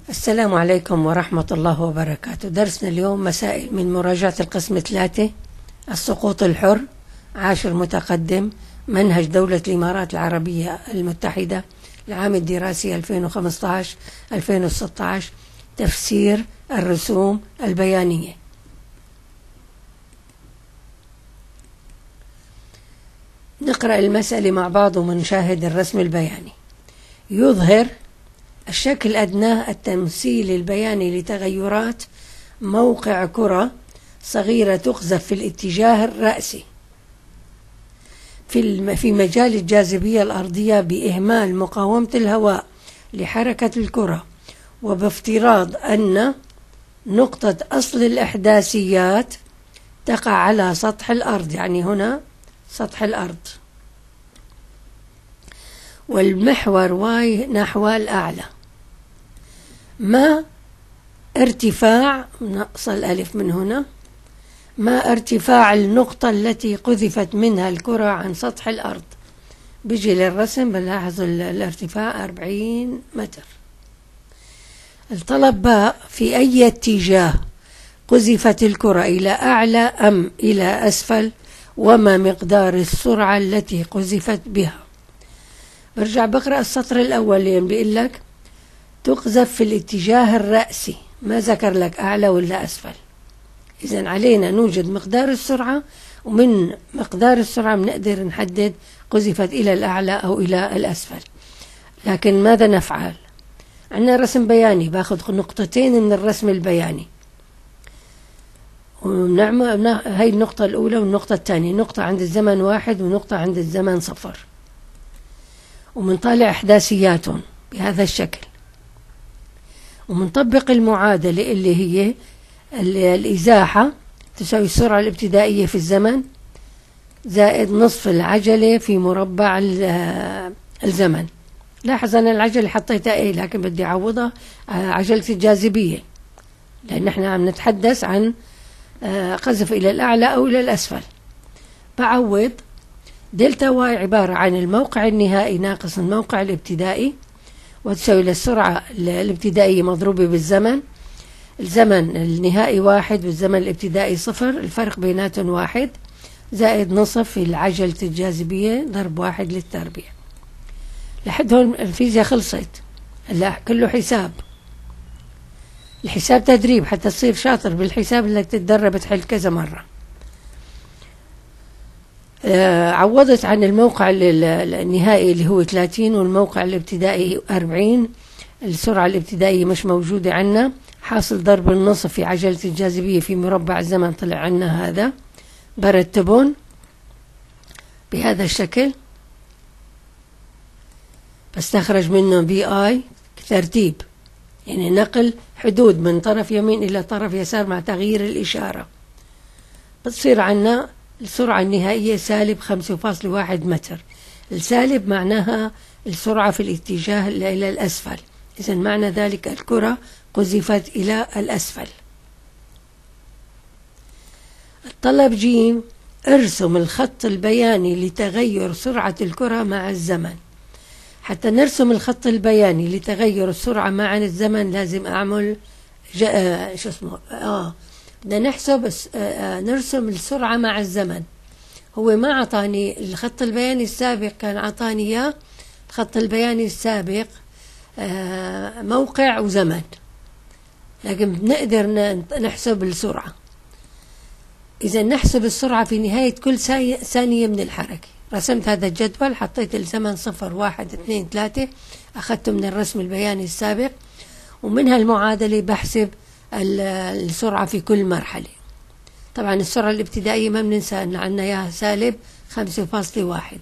السلام عليكم ورحمة الله وبركاته. درسنا اليوم مسائل من مراجعة القسم 3 السقوط الحر، عاشر متقدم، منهج دولة الإمارات العربية المتحدة، العام الدراسي 2015-2016، تفسير الرسوم البيانية. نقرأ المسألة مع بعض ونشاهد الرسم البياني. يظهر الشكل الأدنى التمثيل البياني لتغيرات موقع كرة صغيرة تقذف في الاتجاه الرأسي في مجال الجاذبية الأرضية بإهمال مقاومة الهواء لحركة الكرة، وبافتراض أن نقطة أصل الإحداثيات تقع على سطح الأرض، يعني هنا سطح الأرض، والمحور واي نحو الأعلى. ما ارتفاع، نقص الألف من هنا، ما ارتفاع النقطة التي قذفت منها الكرة عن سطح الأرض. بيجي للرسم بنلاحظ الارتفاع 40 متر. الطلب باء: في أي اتجاه قذفت الكرة، إلى أعلى أم إلى أسفل، وما مقدار السرعة التي قذفت بها. برجع بقرأ السطر الأول اللي بيقول لك تقذف في الاتجاه الرأسي، ما ذكر لك أعلى ولا أسفل. إذن علينا نوجد مقدار السرعة، ومن مقدار السرعة بنقدر نحدد قذفت إلى الأعلى أو إلى الأسفل. لكن ماذا نفعل؟ عندنا رسم بياني، باخذ نقطتين من الرسم البياني ونعمل هاي النقطة الأولى والنقطة الثانية، نقطة عند الزمن 1 ونقطة عند الزمن 0، ومنطلع إحداثياتهم بهذا الشكل، ومنطبق المعادلة اللي هي الإزاحة تساوي السرعة الابتدائية في الزمن زائد نصف العجلة في مربع الزمن. لاحظ أنا العجلة حطيتها إيه، لكن بدي أعوضها عجلة الجاذبية، لأن احنا عم نتحدث عن قذف إلى الأعلى أو إلى الأسفل. بعوض دلتا واي عبارة عن الموقع النهائي ناقص الموقع الابتدائي، وتساوي للسرعة الابتدائية مضروبة بالزمن، الزمن النهائي 1 والزمن الابتدائي 0، الفرق بيناتهم 1، زائد نصف العجلة الجاذبية ضرب 1 للتربيع. لحد هون الفيزياء خلصت. هلا كله حساب، الحساب تدريب حتى تصير شاطر بالحساب، انك تتدرب تحل كذا مرة. عوضت عن الموقع النهائي اللي هو 30، والموقع الابتدائي 40. السرعة الابتدائية مش موجودة عنا، حاصل ضرب النصف في عجلة الجاذبية في مربع الزمن طلع عنا هذا. برتبون بهذا الشكل، بستخرج منه بي اي ترتيب، يعني نقل حدود من طرف يمين إلى طرف يسار مع تغيير الإشارة. بتصير عنا السرعة النهائية سالب 5.1 متر. السالب معناها السرعة في الاتجاه إلى الأسفل، إذن معنى ذلك الكرة قذفت إلى الأسفل. الطلب جيم: ارسم الخط البياني لتغير سرعة الكرة مع الزمن. حتى نرسم الخط البياني لتغير السرعة مع الزمن لازم أعمل بدنا نحسب نرسم السرعة مع الزمن. هو ما عطاني الخط البياني السابق، كان عطاني إياه الخط البياني السابق موقع وزمن، لكن بنقدر نحسب السرعة. إذا نحسب السرعة في نهاية كل ثانية من الحركة. رسمت هذا الجدول، حطيت الزمن 0 1 2 3، أخذته من الرسم البياني السابق، ومن هالمعادلة بحسب السرعة في كل مرحلة. طبعا السرعة الابتدائية ما بننسى أن عندنا إياها سالب 5.1.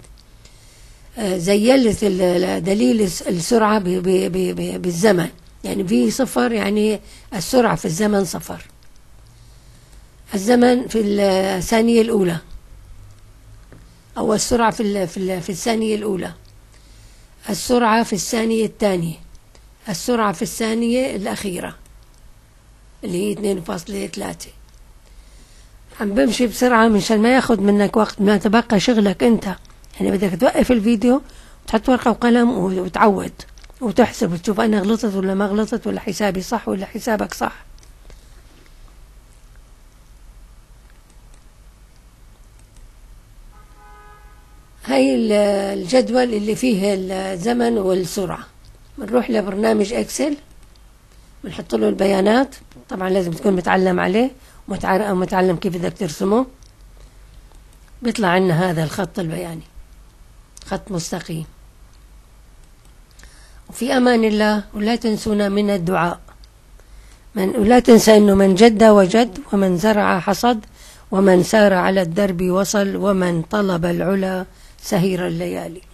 زيلت دليل السرعة بالزمن، يعني في 0 يعني السرعة في الزمن 0، الزمن في الثانية الأولى، أو السرعة في الثانية الأولى، السرعة في الثانية الثانية، السرعة في الثانية الأخيرة اللي هي 2.3. عم بمشي بسرعة مشان ما ياخد منك وقت، ما تبقى شغلك انت، يعني بدك توقف الفيديو وتحط ورقة وقلم وتعود وتحسب وتشوف أنا غلطت ولا ما غلطت، ولا حسابي صح ولا حسابك صح. هاي الجدول اللي فيه الزمن والسرعة. بنروح لبرنامج اكسل، بنحط له البيانات، طبعا لازم تكون متعلم عليه ومتعلم كيف بدك ترسمه. بيطلع عنا هذا الخط البياني، خط مستقيم. وفي أمان الله، ولا تنسونا من الدعاء. ولا تنسى أنه من جد وجد، ومن زرع حصد، ومن سار على الدرب وصل، ومن طلب العلا سهر الليالي.